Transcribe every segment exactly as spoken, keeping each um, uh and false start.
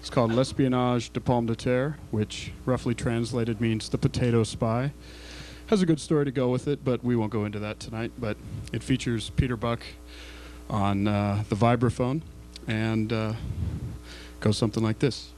It's called L'Espionnage de Pomme de Terre, which roughly translated means the potato spy. Has a good story to go with it, but we won't go into that tonight. But it features Peter Buck on uh, the vibraphone, and uh, goes something like this.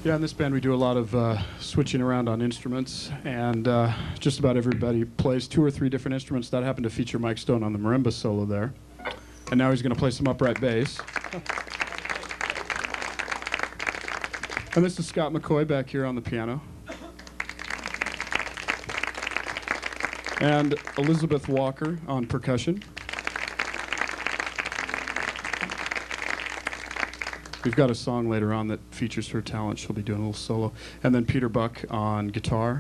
Yeah, in this band we do a lot of uh, switching around on instruments, and uh, just about everybody plays two or three different instruments. That happened to feature Mike Stone on the marimba solo there. And now he's going to play some upright bass. And this is Scott McCoy back here on the piano. And Elizabeth Walker on percussion. We've got a song later on that features her talent. She'll be doing a little solo. And then Peter Buck on guitar.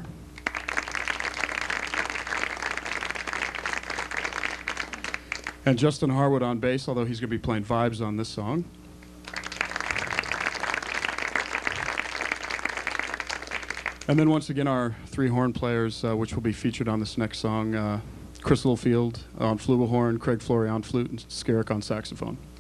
And Justin Harwood on bass, although he's going to be playing vibes on this song. And then once again, our three horn players, uh, which will be featured on this next song, uh, Chris Littlefield on flugelhorn, Craig Flory on flute, and Skerrick on saxophone.